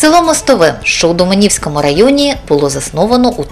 Село Мостове, що у Доманівському районі, було засновано у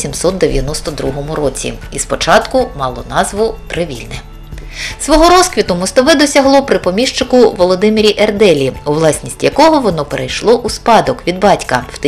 1792 році і спочатку мало назву Привільне. Свого розквіту Мостове досягло при поміщику Володимирі Ерделі, у власність якого воно перейшло у спадок від батька в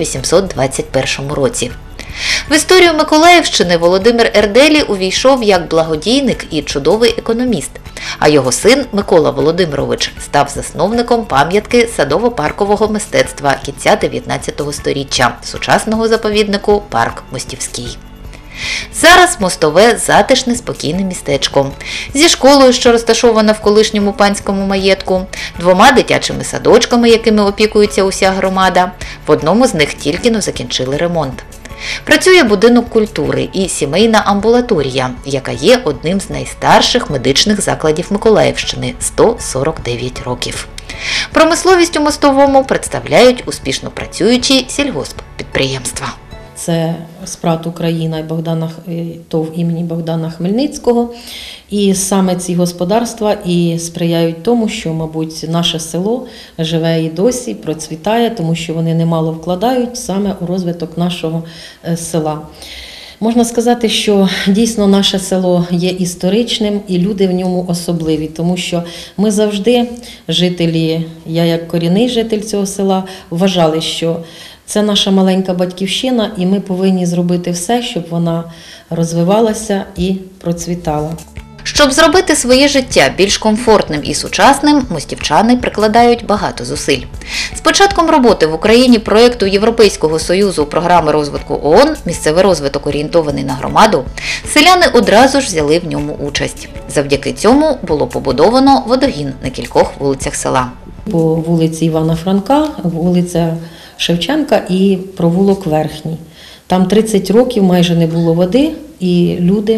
1821 році. В історію Миколаївщини Володимир Ерделі увійшов як благодійник і чудовий економіст, а його син Микола Володимирович став засновником пам'ятки садово-паркового мистецтва кінця 19 століття, сучасного заповіднику «Парк Мостівський». Зараз Мостове – затишне, спокійне містечко. Зі школою, що розташована в колишньому панському маєтку, 2 дитячими садочками, якими опікується уся громада. В одному з них тільки-но закінчили ремонт. Працює будинок культури і сімейна амбулаторія, яка є одним з найстарших медичних закладів Миколаївщини – 149 років. Промисловість у Мостовому представляють успішно працюючі сільгосппідприємства. Це СПРАТ Україна і ТОВ імені Богдана Хмельницького. І саме ці господарства і сприяють тому, що, мабуть, наше село живе і досі, процвітає, тому що вони немало вкладають саме у розвиток нашого села. Можна сказати, що дійсно наше село є історичним і люди в ньому особливі, тому що ми завжди, жителі, я як корінний житель цього села, вважали, що це наша маленька батьківщина і ми повинні зробити все, щоб вона розвивалася і процвітала. Щоб зробити своє життя більш комфортним і сучасним, мостівчани прикладають багато зусиль. З початком роботи в Україні проєкту Європейського Союзу програми розвитку ООН «Місцевий розвиток, орієнтований на громаду», селяни одразу ж взяли в ньому участь. Завдяки цьому було побудовано водогін на кількох вулицях села. По вулиці Івана Франка, вулиця Шевченка і провулок Верхній. Там 30 років майже не було води, і люди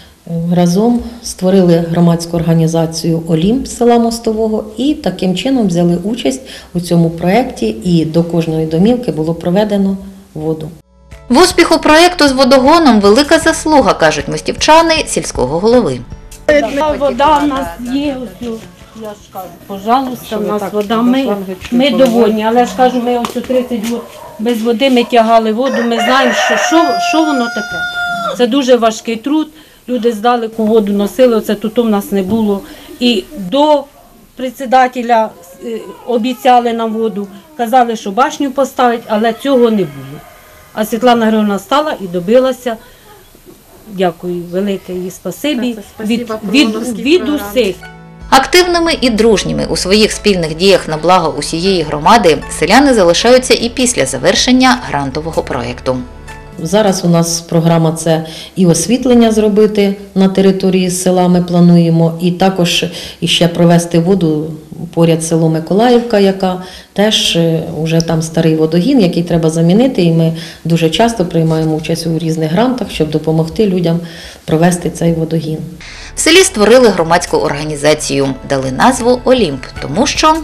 разом створили громадську організацію «Олімп» села Мостового і таким чином взяли участь у цьому проєкті, і до кожної домівки було проведено воду. В успіху проєкту з водогоном велика заслуга, кажуть мостівчани, сільського голови. Вода в нас є, я ж кажу, пожалуйста, у нас вода, ми довольні, але ж кажу, ми ось 30 років без води, ми тягали воду, ми знаємо, що воно таке. Це дуже важкий труд, люди здалеку воду носили, оце тут у нас не було. І до председателя обіцяли нам воду, казали, що башню поставить, але цього не було. А Світлана Григорівна стала і добилася, дякую, велике їй спасибі, від усіх. Активними і дружніми у своїх спільних діях на благо усієї громади селяни залишаються і після завершення грантового проєкту. Зараз у нас програма – це і освітлення зробити на території села ми плануємо, і також ще провести воду поряд село Миколаївка, яка теж вже там старий водогін, який треба замінити, і ми дуже часто приймаємо участь у різних грантах, щоб допомогти людям провести цей водогін. В селі створили громадську організацію, дали назву «Олімп», тому що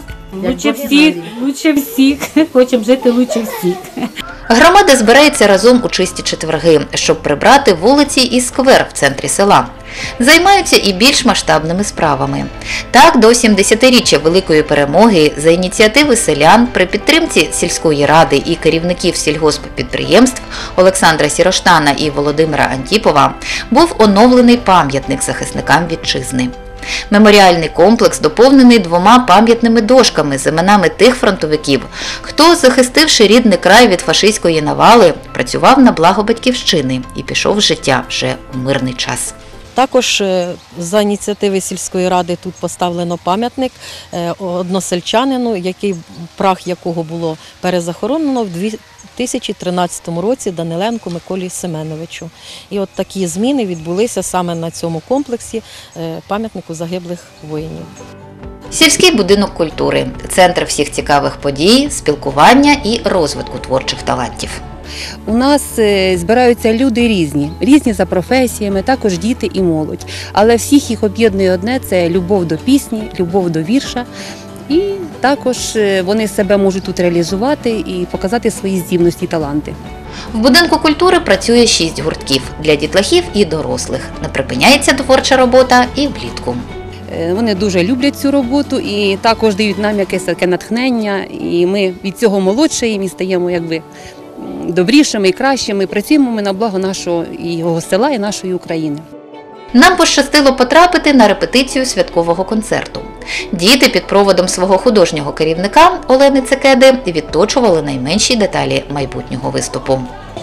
Лучше всіх, хочемо жити лучше всіх. громада збирається разом у чисті четверги, щоб прибрати вулиці і сквер в центрі села. Займаються і більш масштабними справами. Так, до 70-річчя Великої Перемоги за ініціативи селян при підтримці сільської ради і керівників сільгосппідприємств Олександра Сіроштана і Володимира Антіпова був оновлений пам'ятник захисникам вітчизни. Меморіальний комплекс доповнений 2 пам'ятними дошками з іменами тих фронтовиків, хто, захистивши рідний край від фашистської навали, працював на благо батьківщини і пішов з життя вже у мирний час. Також за ініціативи сільської ради тут поставлено пам'ятник односельчанину, прах якого було перезахоронено в 2013 році Даниленку Миколі Семеновичу. І от такі зміни відбулися саме на цьому комплексі пам'ятнику загиблих воїнів. Сільський будинок культури – центр всіх цікавих подій, спілкування і розвитку творчих талантів. У нас збираються люди різні за професіями, також діти і молодь. Але всіх їх об'єднує одне – це любов до пісні, любов до вірша. І також вони себе можуть тут реалізувати і показати свої здібності і таланти. В будинку культури працює 6 гуртків для дітлахів і дорослих. Не припиняється творча робота і влітку. Вони дуже люблять цю роботу і також дають нам якесь таке натхнення. І ми від цього молодшаємо і стаємо якби добрішими і кращими. Працюємо ми на благо нашого і його села і нашої України. Нам пощастило потрапити на репетицію святкового концерту. Діти під проводом свого художнього керівника Олени Цекеди відточували найменші деталі майбутнього виступу.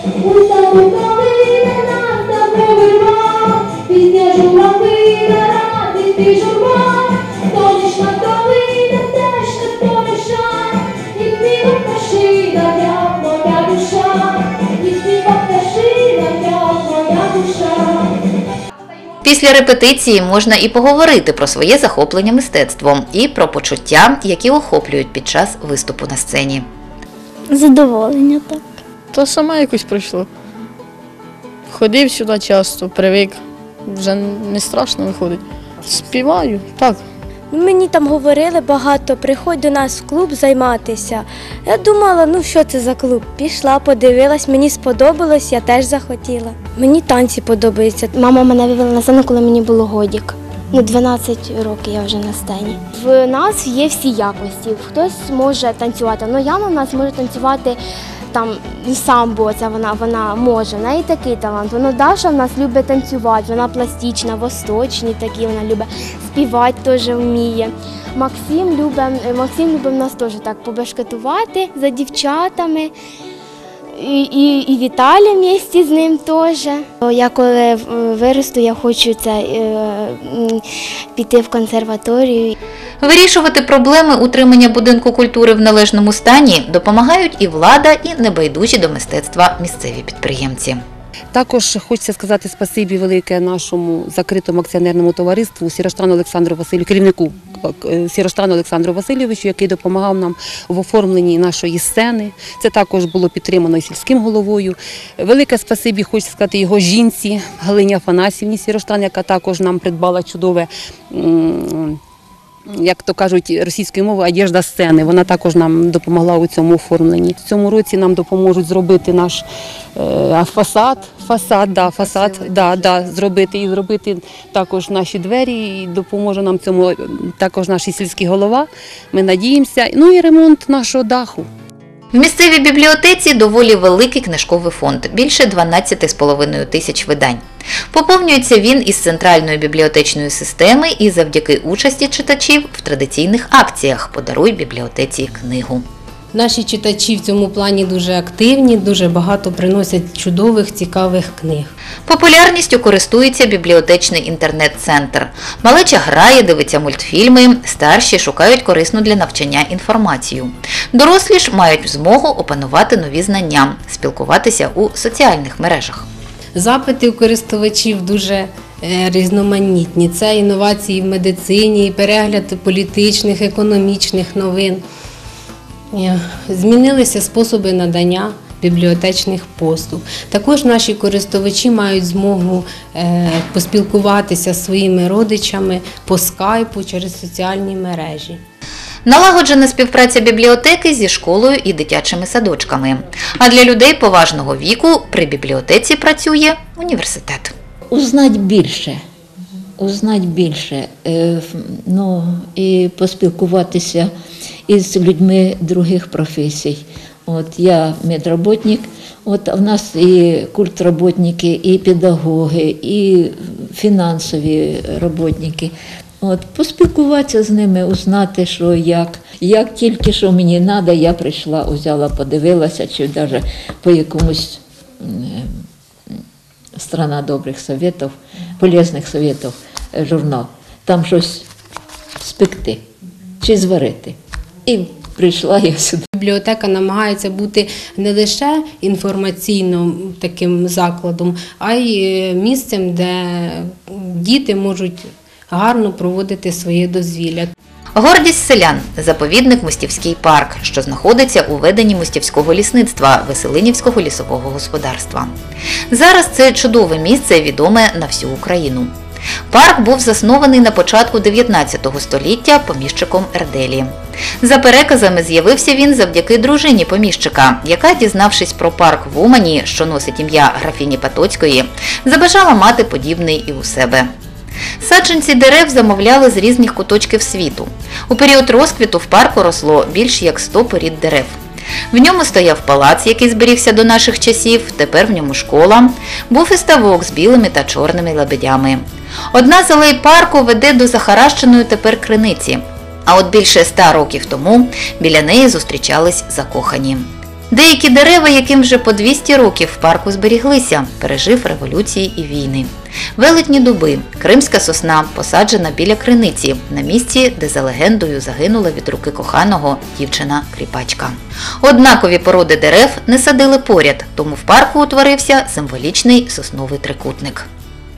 Після репетиції можна і поговорити про своє захоплення мистецтвом і про почуття, які охоплюють під час виступу на сцені. Задоволення, так. Та саме якось прийшло. Ходив сюди часто, привик, вже не страшно виходить. Співаю, так. Мені там говорили багато, приходь до нас в клуб займатися. Я думала, ну що це за клуб? Пішла, подивилась, мені сподобалось, я теж захотіла. Мені танці подобаються. Мама мене вивела на сцену, коли мені було годік. 12 років я вже на сцені. В нас є всі якості. Хтось може танцювати, але Яна у нас може танцювати там самбо, це вона може, в неї такий талант. Даша в нас любить танцювати, вона пластична, восточні такі, вона любить співати, теж вміє. Максим любить в нас теж так побешкетувати за дівчатами. І Віталя вместе з ним теж. Я коли виросту, я хочу піти в консерваторію. Вирішувати проблеми утримання будинку культури в належному стані допомагають і влада, і небайдужі до мистецтва місцеві підприємці. Також хочеться сказати спасибі велике нашому закритому акціонерному товариству Сіроштану Олександру Васильовичу, керівнику Сіроштану Олександру Васильовичу, який допомагав нам в оформленні нашої сцени. Це також було підтримано і сільським головою. Велике спасибі хочеться сказати його жінці Галині Афанасівні Сіроштан, яка також нам придбала чудове, як то кажуть російською мовою, одежда сцени. Вона також нам допомогла у цьому оформленні. В цьому році нам допоможуть зробити наш фасад, зробити також наші двері, і допоможе нам цьому також наш сільський голова. Ми надіємося. Ну і ремонт нашого даху. В місцевій бібліотеці доволі великий книжковий фонд – більше 12,5 тисяч видань. Поповнюється він із центральної бібліотечної системи і завдяки участі читачів в традиційних акціях «Подаруй бібліотеці книгу». Наші читачі в цьому плані дуже активні, дуже багато приносять чудових, цікавих книг. Популярністю користується бібліотечний інтернет-центр. Малеча грає, дивиться мультфільми, старші шукають корисну для навчання інформацію. Дорослі ж мають змогу опанувати нові знання, спілкуватися у соціальних мережах. Запити у користувачів дуже різноманітні. Це інновації в медицині, перегляд політичних, економічних новин. Змінилися способи надання бібліотечних послуг. Також наші користувачі мають змогу поспілкуватися зі своїми родичами по скайпу через соціальні мережі. Налагоджена співпраця бібліотеки зі школою і дитячими садочками. А для людей поважного віку при бібліотеці працює університет. Узнать більше, і поспілкуватися із людьми других професій. Я медработник, а в нас і культработники, і педагоги, і фінансові роботники. Поспілкуватися з ними, узнати, що як. Як тільки що мені треба, я прийшла, взяла, подивилася, чи навіть по якомусь «Страна добрих советів», полезних советів журнал, там щось спекти чи зварити. І прийшла я сюди. Бібліотека намагається бути не лише інформаційним таким закладом, а й місцем, де діти можуть гарно проводити своє дозвілля. Гордість селян – заповідник Мостівський парк, що знаходиться у веденні Мостівського лісництва Веселинівського лісового господарства. Зараз це чудове місце відоме на всю Україну. Парк був заснований на початку 19 століття поміщиком Ерделі. За переказами, з'явився він завдяки дружині поміщика, яка, дізнавшись про парк в Умані, що носить ім'я графіні Потоцької, забажала мати подібний і у себе. Саджанці дерев замовляли з різних куточків світу. У період розквіту в парку росло більш як 100 порід дерев. В ньому стояв палац, який зберігся до наших часів, тепер в ньому школа. Був і ставок з білими та чорними лебедями. Одна з алей парку веде до захаращеної тепер криниці. А от більше 100 років тому біля неї зустрічались закохані. Деякі дерева, яким вже по 200 років в парку зберіглися, пережив революції і війни. Велетні дуби, кримська сосна, посаджена біля криниці, на місці, де за легендою загинула від руки коханого дівчина-кріпачка. Однакові породи дерев не садили поряд, тому в парку утворився символічний сосновий трикутник.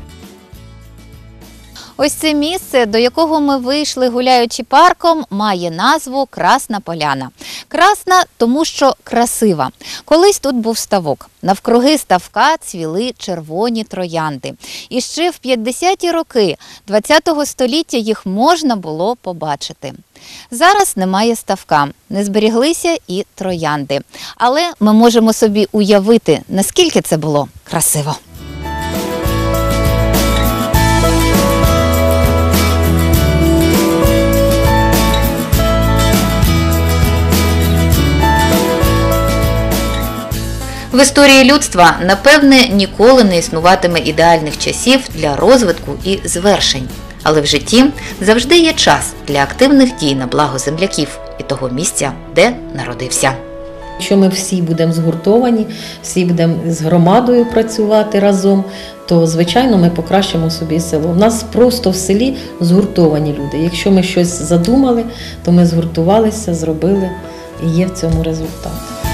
Ось це місце, до якого ми вийшли гуляючи парком, має назву Красна Поляна. Красна, тому що красива. Колись тут був ставок. Навкруги ставка цвіли червоні троянди. І ще в 50-ті роки ХХ століття їх можна було побачити. Зараз немає ставка, не зберіглися і троянди. Але ми можемо собі уявити, наскільки це було красиво. В історії людства, напевне, ніколи не існуватиме ідеальних часів для розвитку і звершень. Але в житті завжди є час для активних дій на благо земляків і того місця, де народився. Якщо ми всі будемо згуртовані, всі будемо з громадою працювати разом, то, звичайно, ми покращимо собі село. У нас просто в селі згуртовані люди. Якщо ми щось задумали, то ми згуртувалися, зробили, і є в цьому результат.